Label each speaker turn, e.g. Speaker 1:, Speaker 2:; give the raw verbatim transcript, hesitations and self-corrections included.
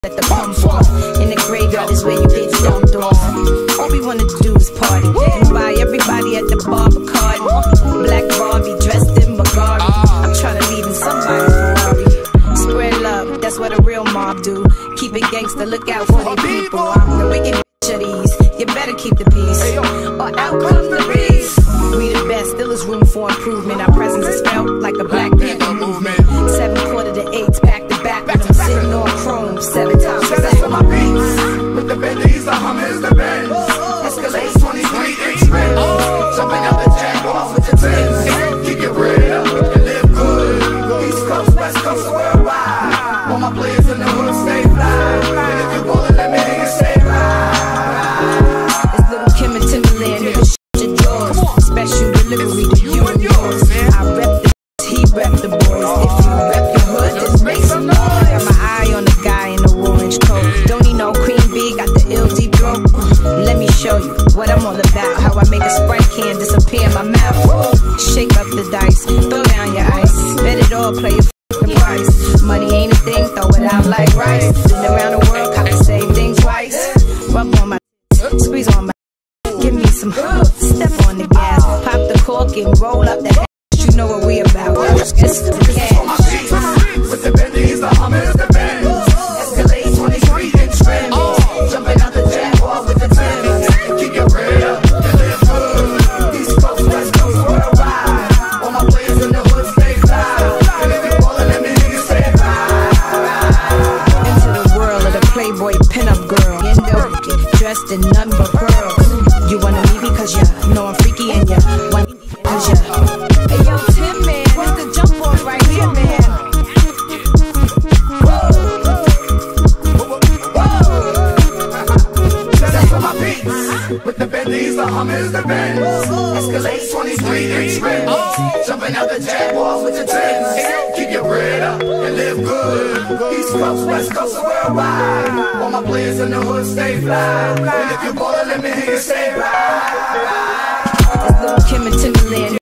Speaker 1: Let the pump off. In the graveyard is where you get dumped off. All we wanna do is party and buy everybody at the bar Bacardi. Black Barbie dressed in Bulgari. I'm tryna leave in somebody's Ferrari. Spread love, that's what a real mob do. Keep it gangster, look out for the people. I'm the wicked bitch of these. You better keep the peace, or out comes the beast. We the best, still is room for improvement. Our presence is felt like a Black Panther movement. Seven quarter to eights, back to back, when I'm sitting on chrome. Seven times
Speaker 2: Shout out to my beats, with the Bentleys, the Hummers, the Benz. Escalades, twenty-three inch rims. Jumping out the Jaguars with the Timbs. Keep your bread up and live good. East Coast, West Coast, worldwide. All my players in the hood stay fly. And if you ballin', let me hear you say ride.
Speaker 1: It's Little Kim and Timberland, nigga, shut your doors. Special delivery to you and yours. I rep the he rep the boys. If you rep your hood, just make some noise. Got my eye on the guy in the orange coat. Don't need no cream B, got the ill deep throat. Let me show you what I'm all about. How I make a Sprite can disappear in my mouth. Shake up the dice, throw down your ice. Bet it all, play your f***ing price. Money ain't a thing, throw it out like rice. Been around the world, cop the same thing twice. Rub on my squeeze on my give me some step on the gas. Pop the cork and roll up the you know what we about. It's the cash.
Speaker 2: With the Bentleys, the Hummers, the Benz. Escalade, twenty-three inch rims. Jumping out the Jaguar with the Timbs. Keep your bread up and live good. East Coast, West Coast, worldwide. All my players in the hood stay fly. And if you ballin', let me hear you say ride.
Speaker 1: Into the world of the Playboy pinup girl. You know, dressed in none but pearls. You wanna meet me cause you know I'm freaky and you want me cause you. Hey yo, Tim, man, it's the jump off right here, man.
Speaker 2: Shout out to my peeps, with the Bentleys, the Hummers, the Benz. Escalades, twenty-three inch rims. Jumping out the Jaguars with the Timbs. Keep your bread up and live good. East Coast, West Coast, worldwide. All my players in the hood stay fly. And if you ballin', let me hear you say ride.
Speaker 1: It's Little Kim and Timberland.